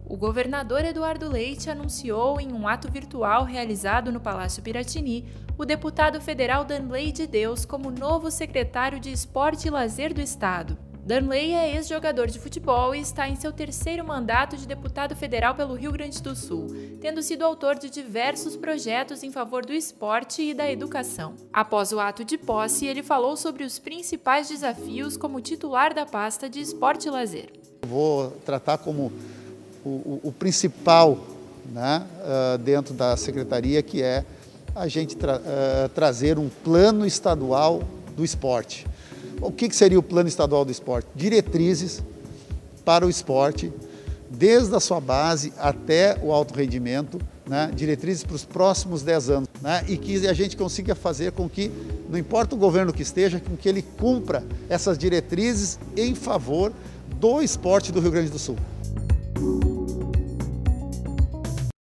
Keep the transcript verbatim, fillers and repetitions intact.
O governador Eduardo Leite anunciou em um ato virtual realizado no Palácio Piratini o deputado federal Danley de Deus como novo secretário de Esporte e Lazer do Estado. Danley é ex-jogador de futebol e está em seu terceiro mandato de deputado federal pelo Rio Grande do Sul, tendo sido autor de diversos projetos em favor do esporte e da educação. Após o ato de posse, ele falou sobre os principais desafios como titular da pasta de Esporte e Lazer. Vou tratar como o, o, o principal, né, uh, dentro da secretaria, que é a gente tra uh, trazer um plano estadual do esporte. O que seria o plano estadual do esporte? Diretrizes para o esporte, desde a sua base até o alto rendimento, né? Diretrizes para os próximos dez anos, né? E que a gente consiga fazer com que, não importa o governo que esteja, com que ele cumpra essas diretrizes em favor do esporte do Rio Grande do Sul.